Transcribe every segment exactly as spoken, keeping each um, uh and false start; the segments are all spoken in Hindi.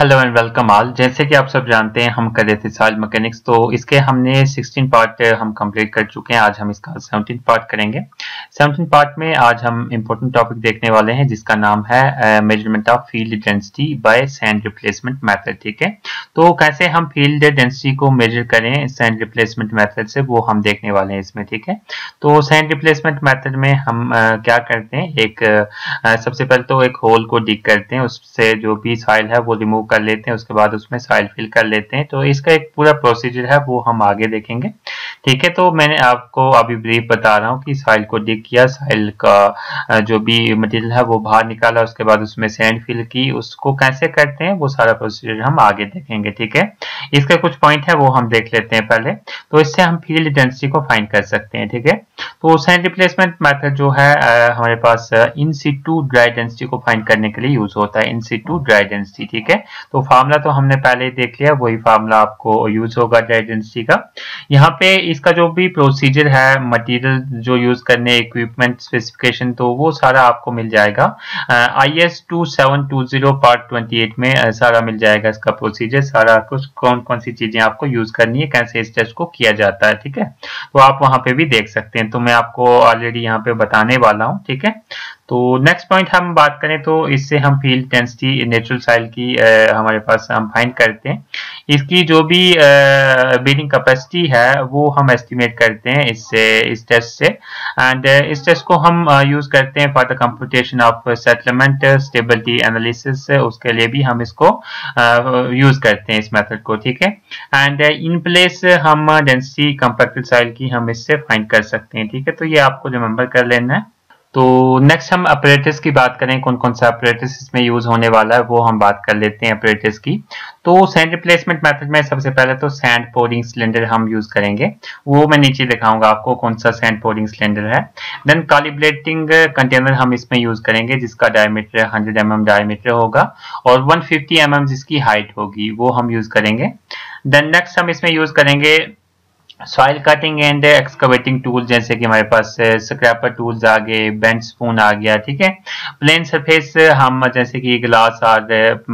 Hello and welcome all. जैसे कि आप सब जानते हैं हम कर रहे थे सॉइल मैकेनिक्स, तो इसके हमने सोलह पार्ट हम कंप्लीट कर चुके हैं। आज हम इसका सत्रह पार्ट करेंगे। सत्रह पार्ट में आज हम इंपॉर्टेंट टॉपिक देखने वाले हैं जिसका नाम है measurement of field density by sand replacement method. ठीक है, तो कैसे हम फील्ड डेंसिटी को मेजर करें सैंड रिप्लेसमेंट मेथड से, वो हम देखने वाले हैं इसमें। ठीक है, तो सैंड रिप्लेसमेंट मेथड में हम uh, क्या करते हैं, एक uh, सबसे पहले तो एक होल को डिग करते हैं, उससे जो भी सॉइल है वो रिमूव कर लेते हैं, उसके बाद उसमें सॉइल फिल कर लेते हैं। तो इसका एक पूरा प्रोसीजर है वो हम आगे देखेंगे। ठीक है, तो मैंने आपको अभी ब्रीफ बता रहा हूँ कि सॉइल को डिग किया, सॉइल का जो भी मटेरियल है वो बाहर निकाला, उसके बाद उसमें सैंड फिल की, उसको कैसे करते हैं वो सारा प्रोसीजर हम आगे देखेंगे। ठीक है, इसके कुछ पॉइंट है वो हम देख लेते हैं पहले। तो इससे हम फील्ड डेंसिटी को फाइंड कर सकते हैं। ठीक है, तो सैंड रिप्लेसमेंट मेथड जो है हमारे पास इन सिटू ड्राई डेंसिटी को फाइंड करने के लिए यूज होता है। इन सिटू ड्राई डेंसिटी, ठीक है, तो फार्मूला तो हमने पहले ही देख लिया, वही फार्मूला आपको यूज होगा ड्राई डेंसिटी का। यहाँ पे इसका जो भी प्रोसीजर है, मटेरियल जो यूज करने, इक्विपमेंट स्पेसिफिकेशन, तो वो सारा आपको मिल जाएगा I S two seven two zero part twenty eight में uh, सारा मिल जाएगा इसका प्रोसीजर, सारा कुछ कौन कौन सी चीजें आपको यूज करनी है, कैसे इस टेस्ट को किया जाता है। ठीक है, तो आप वहां पे भी देख सकते हैं, तो मैं आपको ऑलरेडी यहाँ पे बताने वाला हूँ। ठीक है, तो नेक्स्ट पॉइंट हम बात करें तो इससे हम फील्ड डेंसिटी नेचुरल सॉइल की आ, हमारे पास हम फाइंड करते हैं। इसकी जो भी बेरिंग कैपेसिटी है वो हम एस्टिमेट करते हैं इससे, इस टेस्ट से। एंड इस टेस्ट को हम यूज करते हैं for the computation of settlement stability analysis, उसके लिए भी हम इसको यूज करते हैं इस मेथड को। ठीक है, एंड इन प्लेस हम डेंसिटी कंपैक्टेड सॉइल की हम इससे फाइंड कर सकते हैं। ठीक है, तो ये आपको रिमेंबर कर लेना है। तो नेक्स्ट हम अपरेटस की बात करें, कौन कौन सा अपरेटस इसमें यूज होने वाला है वो हम बात कर लेते हैं अपरेटस की। तो सैंड रिप्लेसमेंट मेथड में सबसे पहले तो सैंड पोरिंग सिलेंडर हम यूज करेंगे, वो मैं नीचे दिखाऊंगा आपको कौन सा सैंड पोरिंग सिलेंडर है। देन कैलिब्रेटिंग कंटेनर हम इसमें यूज करेंगे जिसका diameter hundred M M diameter होगा और वन फिफ्टी एम एम जिसकी हाइट होगी, वो हम यूज करेंगे। देन नेक्स्ट हम इसमें यूज करेंगे soil cutting and excavating tool, जैसे कि हमारे पास स्क्रैपर टूल्स आ गए, बेंड स्पून आ गया। ठीक है, प्लेन सरफेस हम जैसे कि ग्लास और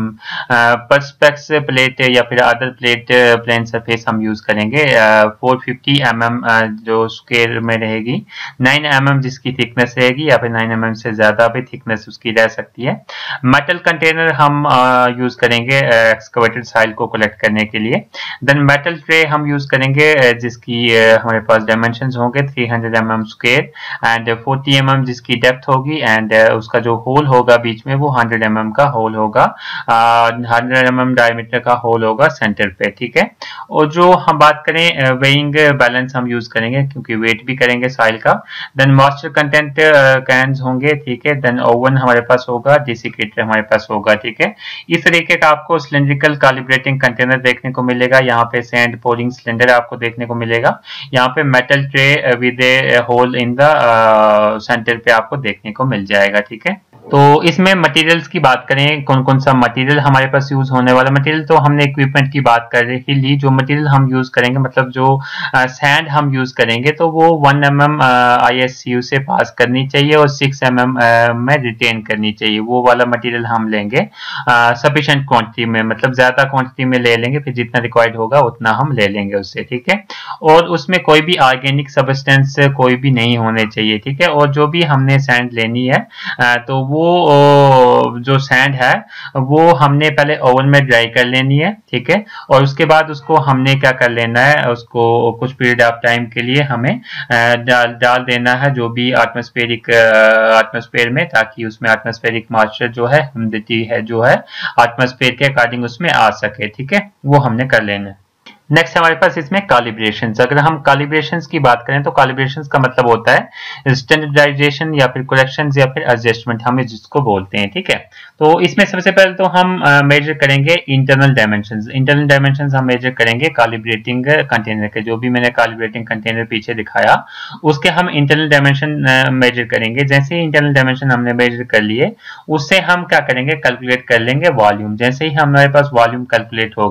पर्सपेक्स प्लेट या फिर अदर प्लेट प्लेन सरफेस हम यूज करेंगे। फोर फिफ्टी एम एम जो स्क्वायर में रहेगी, नाइन एम एम जिसकी थिकनेस रहेगी, या फिर नाइन एम एम से ज्यादा भी थिकनेस उसकी रह सकती है। मेटल कंटेनर हम यूज करेंगे एक्सकवेटेड सॉइल को कलेक्ट करने के लिए। देन मेटल ट्रे हम यूज करेंगे जिस की हमारे पास डायमेंशंस होंगे three hundred M M square and forty M M जिसकी डेप्थ होगी, एंड उसका जो होल होगा बीच में वो हंड्रेड एम एम का होल होगा, हंड्रेड एम एम डायमीटर का होल होगा सेंटर पे। ठीक है, और जो हम बात करें वेइंग बैलेंस हम यूज करेंगे क्योंकि वेट भी करेंगे सॉइल का। देन मॉइस्चर कंटेंट कैन्स होंगे। ठीक है, देन ओवन हमारे पास होगा, डेसिकेटर हमारे पास होगा। ठीक है, इस तरीके का आपको सिलेंड्रिकल कैलिब्रेटिंग कंटेनर देखने को मिलेगा। यहाँ पे सैंड पोरिंग सिलेंडर आपको देखने को मिलेगा, यहाँ पे metal tray with a hole in the centre पे आपको देखने को मिल जाएगा। ठीक है, तो इसमें मटेरियल्स की बात करें, कौन कौन सा मटेरियल हमारे पास यूज होने वाला। मटेरियल तो हमने इक्विपमेंट की बात कर ही ली। जो मटेरियल हम यूज करेंगे, मतलब जो सैंड हम यूज करेंगे, तो वो one M M I S sieve से पास करनी चाहिए और सिक्स एम एम में रिटेन करनी चाहिए। वो वाला मटेरियल हम लेंगे सफिशिएंट क्वांटिटी में, मतलब ज्यादा क्वांटिटी में ले लेंगे, फिर जितना रिक्वायर्ड होगा उतना हम ले लेंगे उससे। ठीक है, और उसमें कोई भी ऑर्गेनिक सब्सटेंस कोई भी नहीं होने चाहिए। ठीक है, और जो भी हमने सैंड लेनी है तो वो वो जो सैंड है वो हमने पहले ओवन में ड्राई कर लेनी है। ठीक है, और उसके बाद उसको हमने क्या कर लेना है, उसको कुछ पीरियड ऑफ टाइम के लिए हमें डाल डाल देना है जो भी एटमॉस्फेरिक एटमॉस्फेयर में, ताकि उसमें एटमॉस्फेरिक मॉइस्चर जो है ह्यूमिडिटी है जो है एटमॉस्फेयर के अकॉर्डिंग उसमें आ सके। ठीक है, वो हमने कर लेना है। नेक्स्ट हमारे पास इसमें कैलिब्रेशंस। अगर हम कैलिब्रेशंस की बात करें तो कैलिब्रेशंस का मतलब होता है स्टैंडर्डाइजेशन या फिर करेक्शंस या फिर एडजस्टमेंट हम जिसको बोलते हैं। ठीक है, तो इसमें सबसे पहले तो हम मेजर करेंगे इंटरनल डायमेंशंस। इंटरनल डायमेंशंस हम मेजर करेंगे कैलिब्रेटिंग कंटेनर के, जो भी मैंने कैलिब्रेटिंग कंटेनर पीछे दिखाया उसके हम इंटरनल डायमेंशन मेजर करेंगे। जैसे ही इंटरनल डायमेंशन हमने मेजर कर लिए, उससे हम क्या करेंगे, कैलकुलेट कर लेंगे वॉल्यूम। जैसे ही हमारे पास वॉल्यूम कैलकुलेट होगी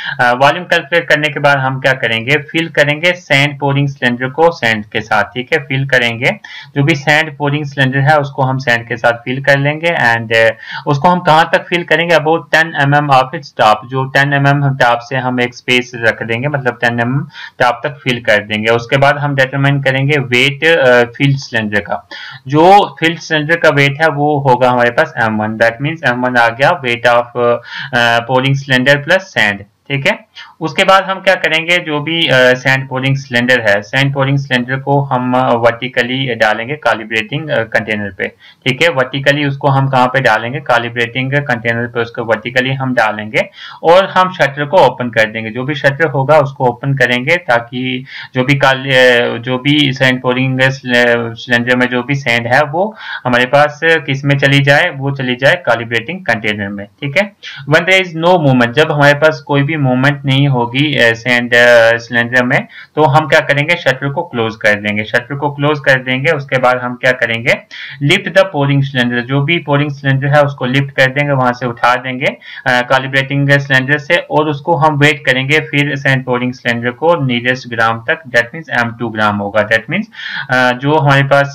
वॉल्यूम कैलकुलेट करने के बाद हम क्या करेंगे, फिल करेंगे सैंड पोरिंग सिलेंडर को सैंड के साथ, ठीक है। फिल करेंगे जो भी सैंड पोरिंग सिलेंडर है उसको हम सैंड के साथ फिल कर लेंगे एंड उसको हम कहां तक फिल करेंगे, about ten M M of its top, जो टेन एम एम टॉप से हम एक स्पेस रख देंगे, मतलब टेन एम एम टॉप तक फिल कर देंगे। उसके बाद हम डिटरमाइन करेंगे वेट फिल्ड सिलेंडर का, जो फिल्ड सिलेंडर का वेट है वो होगा हमारे पास M one, that means M one आ गया weight of pouring cylinder plus sand, ठीक है। उसके बाद हम क्या करेंगे, जो भी सैंड पोरिंग सिलेंडर है, सैंड पोरिंग सिलेंडर को हम वर्टिकली डालेंगे कैलिब्रेटिंग कंटेनर पे, ठीक है। वर्टिकली उसको हम कहां पे डालेंगे, कैलिब्रेटिंग कंटेनर पे उसको वर्टिकली हम डालेंगे और हम शटर को ओपन कर देंगे। जो भी शटर होगा उसको ओपन करेंगे ताकि जो भी जो भी सैंड पोरिंग सिलेंडर में जो भी सैंड है वो हमारे पास किस में चली जाए, वो चली जाए कैलिब्रेटिंग कंटेनर में, ठीक है। When there is no movement, जब हमारे पास कोई भी मूवमेंट नहीं होगी सैंड सिलेंडर में, तो हम क्या करेंगे, शटर को क्लोज कर देंगे। शटर को क्लोज कर देंगे उसके बाद हम क्या करेंगे, लिफ्ट द पोरिंग सिलेंडर, जो भी पोरिंग सिलेंडर है उसको लिफ्ट कर देंगे, वहां से उठा देंगे कैलिब्रेटिंग सिलेंडर से और उसको हम वेट करेंगे फिर सैंड पोरिंग सिलेंडर को नियरेस्ट ग्राम तक, that means M two gram होगा। दैट मींस जो हमारे पास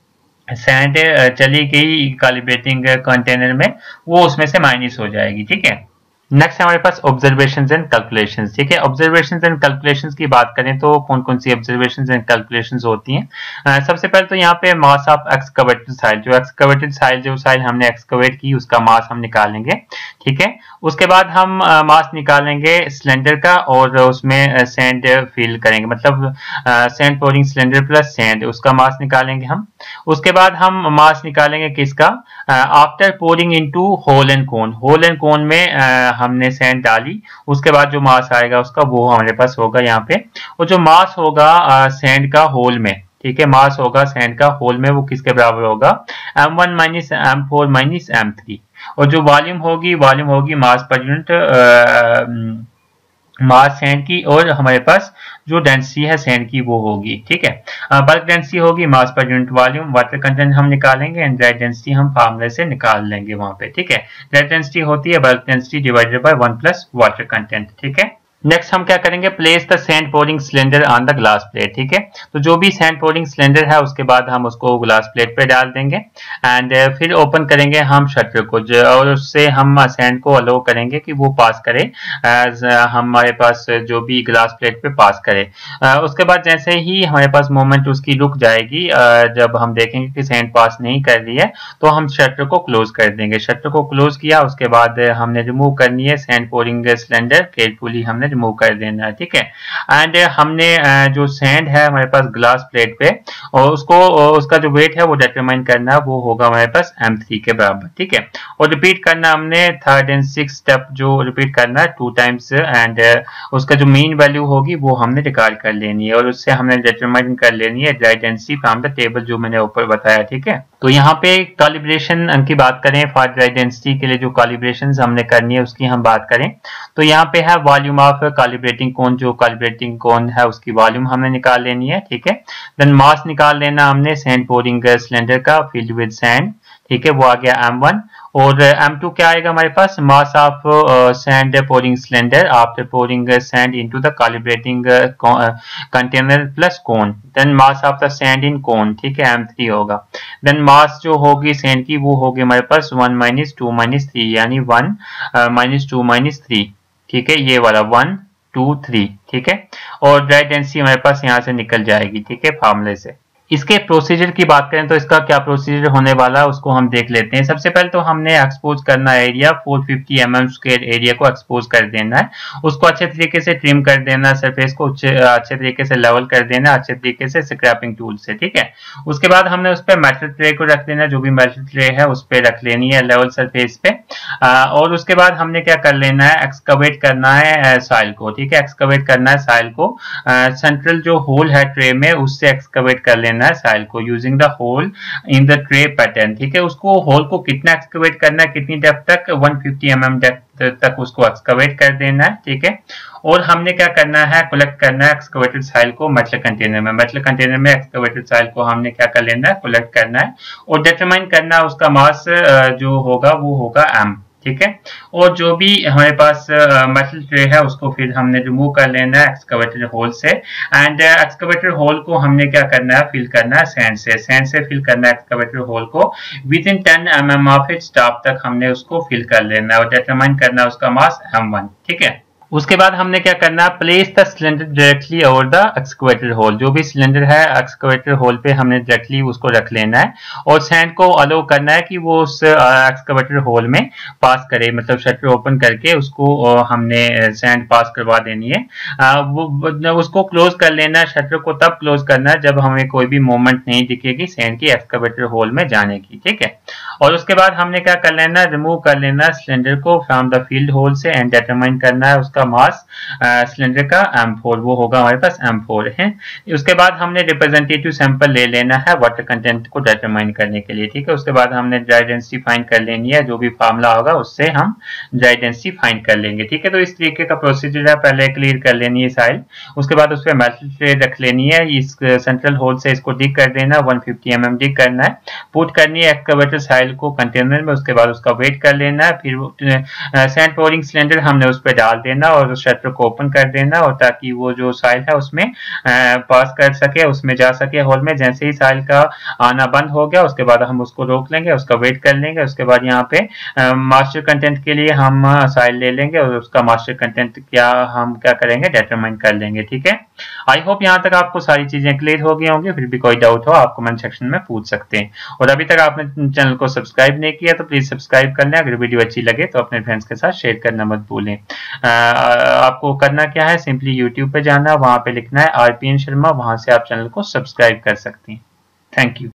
सैंड चली गई कैलिब्रेटिंग कंटेनर में वो उसमें से माइनस हो जाएगी, ठीक है। नेक्स्ट हमारे पास ऑब्जर्वेशंस एंड कैलकुलेशंस, ठीक है। ऑब्जर्वेशंस एंड कैलकुलेशंस की बात करें तो कौन कौन सी ऑब्जर्वेशंस एंड कैलकुलेशंस होती हैं। uh, सबसे पहले तो यहाँ पे मास ऑफ एक्सकवेटेड साइल, जो एक्सकवेटेड साइल जो साइल हमने एक्सकवेट की उसका मास हम निकालेंगे, ठीक है। उसके बाद हम uh, मास निकालेंगे सिलेंडर का और उसमें सैंड uh, फिल करेंगे, मतलब sand pouring cylinder plus sand, उसका मास निकालेंगे हम। उसके बाद हम मास निकालेंगे किसका, after pouring into hole and cone, hole and cone में uh, हमने सैंड डाली, उसके बाद जो मास आएगा उसका वो हमारे पास होगा यहाँ पे। और जो मास होगा सैंड का होल में, ठीक है, मास होगा सैंड का होल में, वो किसके बराबर होगा, M one minus M four minus M three. और जो वॉल्यूम होगी, वॉल्यूम होगी मास पर यूनिट मास सैंड की, और हमारे पास जो डेंसिटी है सैंड की वो होगी, ठीक है। बल्क डेंसिटी होगी मास per unit volume, water content हम निकालेंगे एंड ड्राई डेंसिटी हम फार्मूले से निकाल लेंगे वहां पे, ठीक है। ड्राई डेंसिटी होती है bulk density divided by one plus water content, ठीक है। नेक्स्ट हम क्या करेंगे, place the sand pouring cylinder on the glass plate, ठीक है। तो जो भी सैंड पोरिंग सिलेंडर है उसके बाद हम उसको ग्लास प्लेट पे डाल देंगे एंड फिर ओपन करेंगे हम शटर को, और उससे हम सैंड को अलो करेंगे कि वो पास करे एज हमारे पास जो भी ग्लास प्लेट पे पास करे। उसके बाद जैसे ही हमारे पास मोमेंट उसकी रुक जाएगी, जब हम देखेंगे कि सैंड पास नहीं कर रही है तो हम शटर को क्लोज कर देंगे। शटर को क्लोज किया उसके बाद हमने रिमूव करनी है सैंड पोरिंग सिलेंडर, केयरफुली हमने रिमूव कर देना है, ठीक है। एंड हमने जो सैंड है हमारे पास ग्लास प्लेट पे और उसको उसका जो वेट है वो डिटरमाइन करना है, वो होगा हमारे पास एम थ्री के बराबर, ठीक है। और रिपीट करना हमने थर्ड एंड सिक्स स्टेप जो रिपीट करना है टू टाइम्स एंड उसका जो मीन वैल्यू होगी वो हमने रिकॉर्ड कर लेनी है और उससे हमने डिटरमाइन कर लेनी है dry density from the table जो मैंने ऊपर बताया, ठीक है। तो यहाँ पे कैलिब्रेशन की बात करें, फॉर ड्राई डेंसिटी के लिए जो कैलिब्रेशन हमने करनी है उसकी हम बात करें तो यहाँ पे है वॉल्यूम ऑफ कैलिब्रेटिंग कोन, जो कैलिब्रेटिंग कोन है उसकी वॉल्यूम हमने निकाल लेनी है, ठीक है। देन मास निकाल लेना हमने सैंड पोरिंग सिलेंडर का फिल्ड विद सैंड, ठीक है, वो आ गया एम वन। और एम टू क्या आएगा हमारे पास, mass of sand pouring cylinder after pouring sand into the calibrating container plus cone, then mass of the sand in cone, ठीक है, एम थ्री होगा। देन मास जो होगी सैंड की वो होगी हमारे पास one minus two minus three, यानी one minus two minus three, ठीक है, ये वाला वन टू थ्री, ठीक है। और ड्राई डेंसिटी हमारे पास यहाँ से निकल जाएगी, ठीक है, फार्मूले से। इसके प्रोसीजर की बात करें तो इसका क्या प्रोसीजर होने वाला है उसको हम देख लेते हैं। सबसे पहले तो हमने एक्सपोज करना area four fifty M M square area को एक्सपोज कर देना है, उसको अच्छे तरीके से ट्रिम कर देना है, सरफेस को अच्छे तरीके से लेवल कर देना है अच्छे तरीके से स्क्रैपिंग टूल से, ठीक है। उसके बाद हमने उस पर मेटल ट्रे को रख देना, जो भी मेटल ट्रे है उस पर रख लेनी है लेवल सरफेस पे। आ, और उसके बाद हमने क्या कर लेना है, एक्सकवेट करना है सॉइल को, ठीक है, एक्सकवेट करना है सॉइल को, सेंट्रल जो होल है ट्रे में उससे एक्सकवेट कर लेना है सॉइल को using the hole in the tray pattern, ठीक है। उसको होल को कितना एक्सकवेट करना है, कितनी डेप्थ तक, one fifty M M depth तक उसको एक्सकवेट कर देना है, ठीक है। और हमने क्या करना है, कलेक्ट करना है एक्सकवेटेड सॉइल को मेटल कंटेनर में, मेटल कंटेनर में एक्सकवेटेड सॉइल को हमने क्या कर लेना है, कलेक्ट करना है और डिटरमाइन करना है उसका मास जो होगा वो होगा एम, ठीक है। और जो भी हमारे पास मेटल ट्रे है उसको फिर हमने रिमूव कर लेना है एक्सकवेटर होल से। एंड एक्सकवेटर होल को हमने क्या करना है, फिल करना है सैंड से। सैंड से फिल करना है एक्सकवेटर होल को within ten M M of its top तक हमने उसको फिल कर लेना है और डिटरमाइन करना है उसका मास एम वन। ठीक है। उसके बाद हमने क्या करना है, place the cylinder directly over the excavator hole. जो भी सिलेंडर है एक्सकवेटर होल पे हमने डायरेक्टली उसको रख लेना है और सैंड को अलो करना है कि वो उस एक्सकवेटर होल में पास करे, मतलब शटर ओपन करके उसको हमने सैंड पास करवा देनी है। वो उसको क्लोज कर लेना है, शटर को तब क्लोज करना है जब हमें कोई भी मूवमेंट नहीं दिखेगी सैंड की एक्सकवेटर होल में जाने की। ठीक है। और उसके बाद हमने क्या कर लेना, रिमूव कर लेना सिलेंडर को फ्रॉम द फील्ड होल से एंड डिटरमाइन करना है उसका मास सिलेंडर का एम फोर, वो होगा हमारे पास एम फोर है। उसके बाद हमने रिप्रेजेंटेटिव सैंपल ले लेना है वाटर कंटेंट को डिटरमाइन करने के लिए। ठीक है। उसके बाद हमने ड्राई डेंसिटी फाइंड कर लेनी है, जो भी फार्मूला होगा उससे हम ड्राई डेंसिटी फाइंड कर लेंगे। ठीक है। तो इस तरीके का प्रोसीजर है, पहले क्लियर कर लेनी है साइल। उसके बाद उस पर मेटल ट्रे रख लेनी है, इस सेंट्रल होल से इसको डिग कर देना, one fifty M M dig करना है, पुट करनी है एक्सकवेटर साइल को कंटेनर में। उसके बाद उसका वेट कर लेना है, फिर सैंड पोरिंग सिलेंडर हमने उस पर डाल देना और शटर को ओपन कर देना, और ताकि वो जो साइल है उसमें पास कर सके, उसमें जा सके होल में। जैसे ही साइल का आना बंद हो गया उसके बाद हम उसको रोक लेंगे, उसका वेट कर लेंगे। उसके बाद यहाँ पे मास्टर कंटेंट के लिए हम साइल ले लेंगे और उसका मास्टर कंटेंट क्या हम क्या करेंगे डिटरमाइन कर लेंगे। ठीक है। आई होप यहाँ तक आपको सारी चीजें क्लियर हो गई होंगी। फिर भी कोई डाउट हो आप कमेंट सेक्शन में पूछ सकते हैं। और अभी तक आपने चैनल को सब्सक्राइब नहीं किया तो प्लीज सब्सक्राइब कर लें। अगर वीडियो अच्छी लगे तो अपने फ्रेंड्स के साथ शेयर करना मत भूलें। आपको करना क्या है, सिंपली यूट्यूब पे जाना, वहां पे लिखना है आरपीएन शर्मा, वहां से आप चैनल को सब्सक्राइब कर सकते हैं। Thank you.